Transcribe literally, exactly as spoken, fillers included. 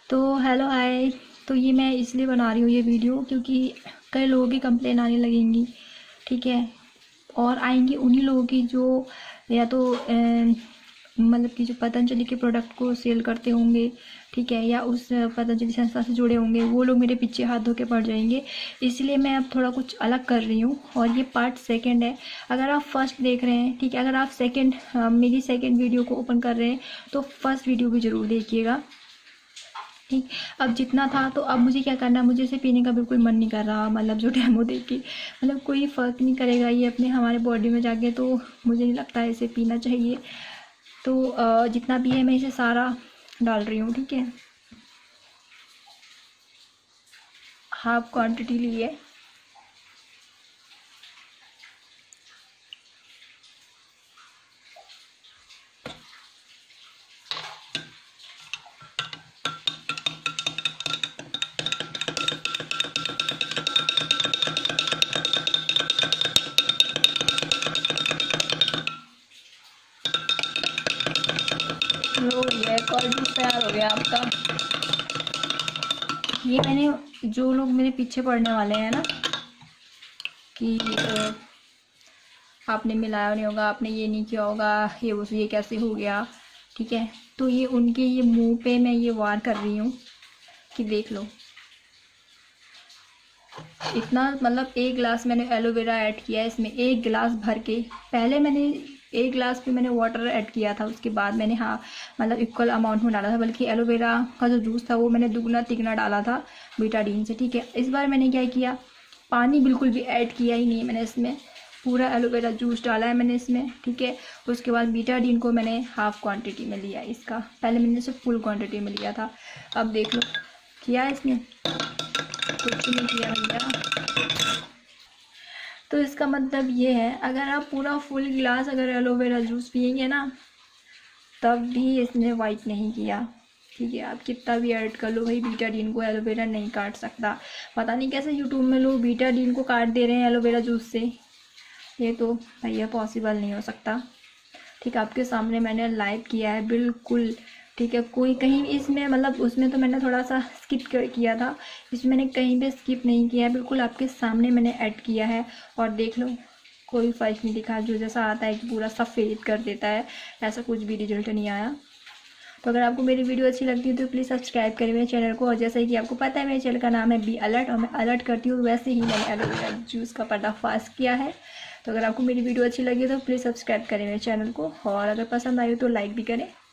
तो hello hi. तो ये मैं इसलिए बना रही हूँ ये वीडियो क्योंकि कई लोगों की कंप्लेन आने लगेंगी, ठीक है। और आएंगी उन्हीं लोगों की जो या तो अ, मतलब कि जो पतंजलि के प्रोडक्ट को सेल करते होंगे, ठीक है, या उस पतंजलि संस्था से जुड़े होंगे, वो लोग मेरे पीछे हाथ धो के पड़ जाएंगे। इसलिए मैं अब थोड़ा कुछ अलग कर रही हूँ और ये पार्ट सेकंड है। अगर आप फर्स्ट देख रहे हैं, ठीक है, अगर आप सेकंड मेरी सेकंड वीडियो को ओपन कर रहे हैं तो फर्स्ट वीडियो भी ज़रूर देखिएगा, ठीक। अब जितना था तो अब मुझे क्या करना है, मुझे इसे पीने का बिल्कुल मन नहीं कर रहा। मतलब जो डेमो देख के मतलब कोई फ़र्क नहीं करेगा ये अपने हमारे बॉडी में जाके, तो मुझे नहीं लगता है इसे पीना चाहिए। तो अ, जितना भी है मैं इसे सारा डाल रही हूँ, ठीक है। हाफ क्वांटिटी ली है। लो ये एक और जूस तैयार हो गया आपका। ये मैंने, जो लोग मेरे पीछे पड़ने वाले हैं ना कि अ, आपने मिलाया नहीं होगा, आपने ये नहीं किया होगा, ये उस ये कैसे हो गया, ठीक है, तो ये उनके ये मुंह पे मैं ये वार कर रही हूँ कि देख लो। इतना मतलब एक गिलास मैंने एलोवेरा ऐड किया है इसमें, एक गिलास भर के। पहले मैंने एक गिलास पे मैंने वाटर ऐड किया था, उसके बाद मैंने हाँ मतलब इक्वल अमाउंट में डाला था, बल्कि एलोवेरा का जो जूस था वो मैंने दुगना तिगना डाला था बीटाडीन से, ठीक है। इस बार मैंने क्या किया, पानी बिल्कुल भी ऐड किया ही नहीं मैंने इसमें, पूरा एलोवेरा जूस डाला है मैंने इसमें, ठीक है। उसके बाद बीटाडीन को मैंने हाफ क्वांटिटी में लिया इसका, पहले मैंने सिर्फ फुल क्वांटिटी में लिया था। अब देख लो किया है इसने, कुछ नहीं किया भैया। तो इसका मतलब ये है, अगर आप पूरा फुल गिलास अगर एलोवेरा जूस पियेंगे ना तब भी इसने वाइट नहीं किया, ठीक है। आप कितना भी ऐड कर लो भाई, बीटाडीन को एलोवेरा नहीं काट सकता। पता नहीं कैसे यूट्यूब में लोग बीटाडीन को काट दे रहे हैं एलोवेरा जूस से, ये तो भैया पॉसिबल नहीं हो सकता, ठीक। आपके सामने मैंने लाइव किया है बिल्कुल, ठीक है। कोई कहीं इसमें मतलब उसमें तो मैंने थोड़ा सा स्किप किया था, इसमें मैंने कहीं भी स्किप नहीं किया है, बिल्कुल आपके सामने मैंने ऐड किया है। और देख लो कोई फर्क नहीं दिखा, जो जैसा आता है कि पूरा सफ़ेद कर देता है, ऐसा कुछ भी रिजल्ट नहीं आया। तो अगर आपको मेरी वीडियो अच्छी लगती है तो प्लीज़ सब्सक्राइब करें मेरे चैनल को। और जैसे कि आपको पता है मेरे चैनल का नाम है बी अलर्ट, और मैं अलर्ट करती हूँ, वैसे ही मैंने एलोवेरा जूस का पर्दाफाश किया है। तो अगर आपको मेरी वीडियो अच्छी लगी तो प्लीज़ सब्सक्राइब करें मेरे चैनल को, और अगर पसंद आई हो तो लाइक भी करें।